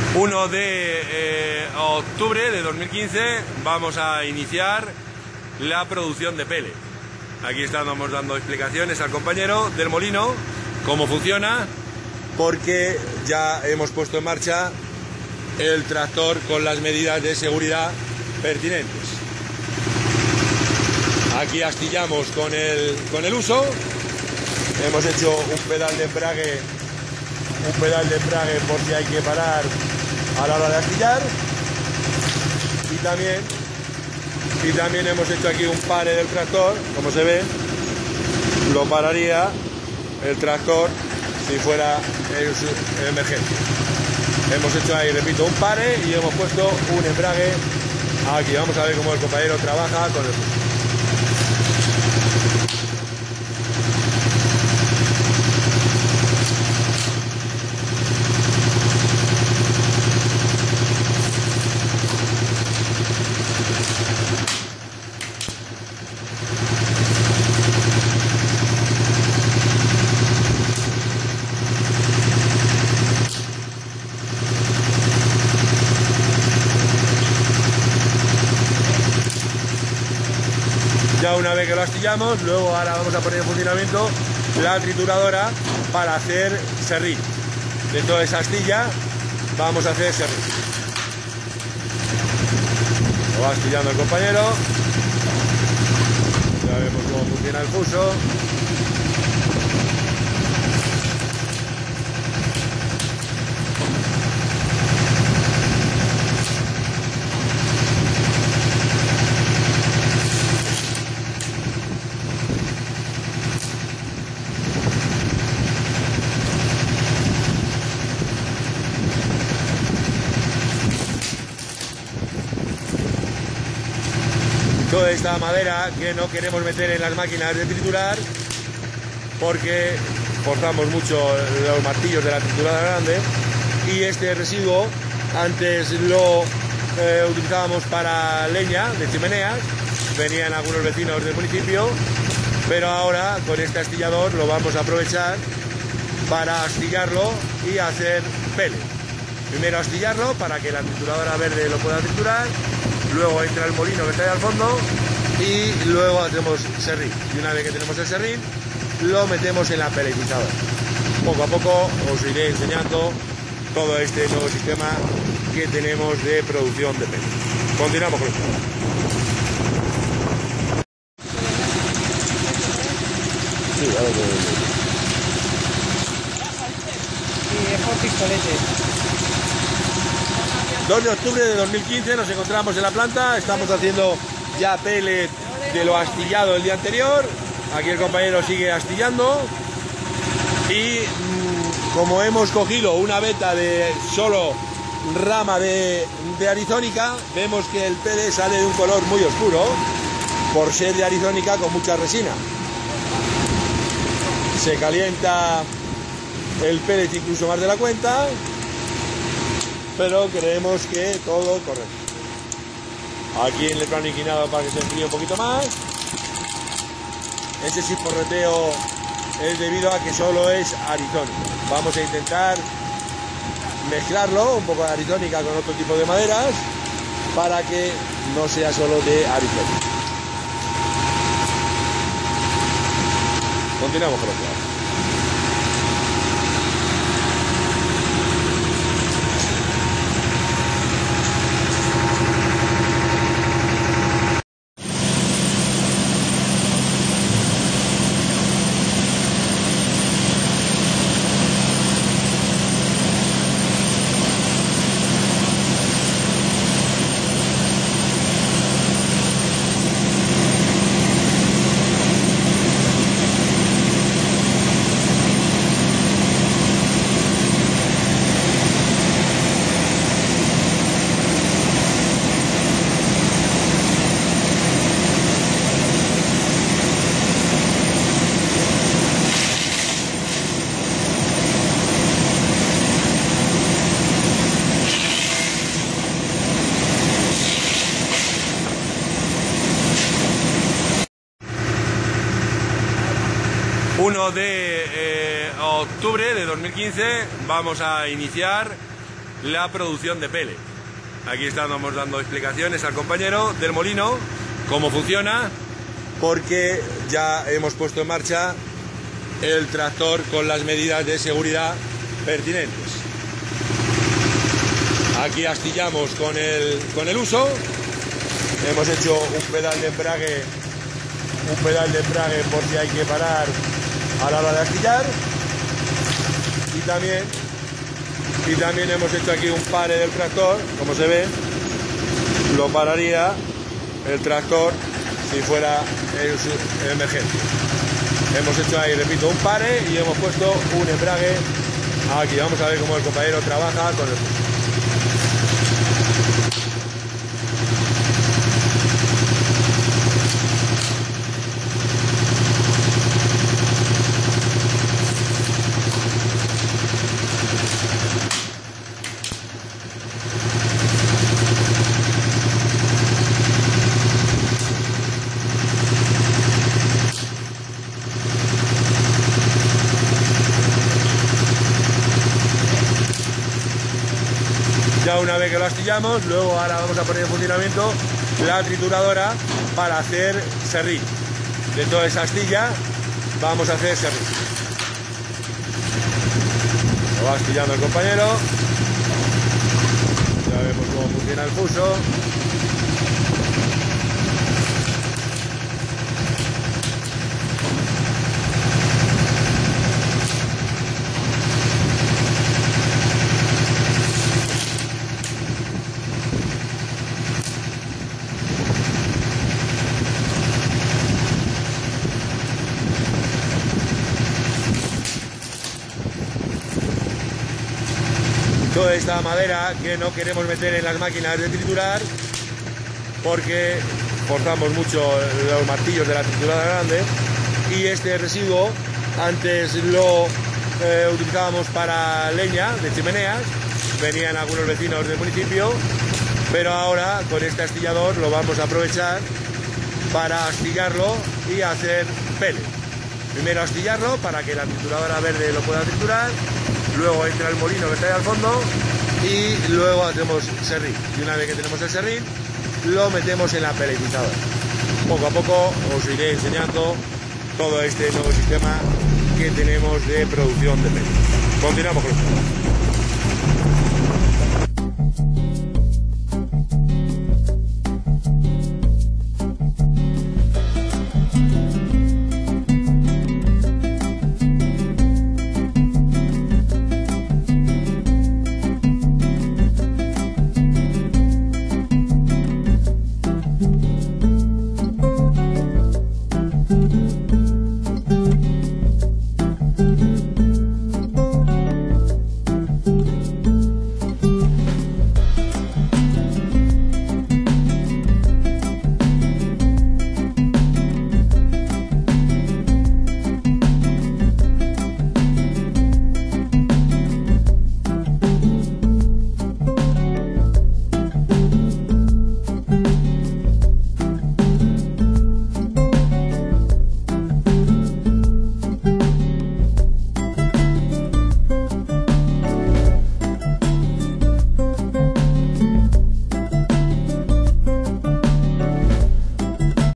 1 de octubre de 2015 vamos a iniciar la producción de pellet. Aquí estamos dando explicaciones al compañero del molino, cómo funciona, porque ya hemos puesto en marcha el tractor con las medidas de seguridad pertinentes. Aquí astillamos con el uso, hemos hecho un pedal de embrague por si hay que parar a la hora de astillar, y también hemos hecho aquí un pare del tractor. Como se ve, lo pararía el tractor si fuera en emergencia. Hemos hecho ahí, repito, un pare y hemos puesto un embrague aquí. Vamos a ver cómo el compañero trabaja con el fuso. Ya una vez que lo astillamos, luego ahora vamos a poner en funcionamiento la trituradora para hacer serrín. Dentro de esa astilla vamos a hacer serrín. Lo va astillando el compañero. Ya vemos cómo funciona el fuso. Toda esta madera que no queremos meter en las máquinas de triturar porque forzamos mucho los martillos de la trituradora grande, y este residuo antes lo utilizábamos para leña de chimeneas. Venían algunos vecinos del municipio, pero ahora con este astillador lo vamos a aprovechar para astillarlo y hacer pellet. Primero astillarlo para que la trituradora verde lo pueda triturar, luego entra el molino que está ahí al fondo y luego hacemos serrín. Y una vez que tenemos el serrín, lo metemos en la pelletizadora. Poco a poco os iré enseñando todo este nuevo sistema que tenemos de producción de pellet. Continuamos con esto. Sí, ahora y es por pistolete. 2 de octubre de 2015 nos encontramos en la planta. Estamos haciendo ya pellet de lo astillado el día anterior. Aquí el compañero sigue astillando, y como hemos cogido una veta de solo rama de arizónica, vemos que el pellet sale de un color muy oscuro por ser de arizónica con mucha resina. Se calienta el pellet incluso más de la cuenta, pero creemos que todo correcto. Aquí en el plano inclinado para que se enfríe un poquito más. Ese chisporreteo es debido a que solo es arizónica. Vamos a intentar mezclarlo, un poco de arizónica con otro tipo de maderas, para que no sea solo de arizónica. Continuamos con los platos. ...1 de octubre de 2015 vamos a iniciar la producción de pellet. Aquí estamos dando explicaciones al compañero del molino, cómo funciona, porque ya hemos puesto en marcha el tractor con las medidas de seguridad pertinentes. Aquí astillamos con el uso. Hemos hecho un pedal de embrague por si hay que parar a la hora de astillar. Y también hemos hecho aquí un pare del tractor, como se ve, lo pararía el tractor si fuera en emergencia. Hemos hecho ahí, repito, un pare y hemos puesto un embrague aquí. Vamos a ver cómo el compañero trabaja con el fuso. Ya una vez que lo astillamos, luego ahora vamos a poner en funcionamiento la trituradora para hacer serrín. De toda esa astilla vamos a hacer serrín. Lo va astillando el compañero. Ya vemos cómo funciona el fuso. Toda esta madera que no queremos meter en las máquinas de triturar porque forzamos mucho los martillos de la trituradora grande, y este residuo antes lo utilizábamos para leña de chimeneas, venían algunos vecinos del municipio, pero ahora con este astillador lo vamos a aprovechar para astillarlo y hacer pellet. Primero astillarlo para que la trituradora verde lo pueda triturar, luego entra el molino que está ahí al fondo y luego hacemos serrín. Y una vez que tenemos el serrín, lo metemos en la pelletizadora. Poco a poco os iré enseñando todo este nuevo sistema que tenemos de producción de pellet. Continuamos con el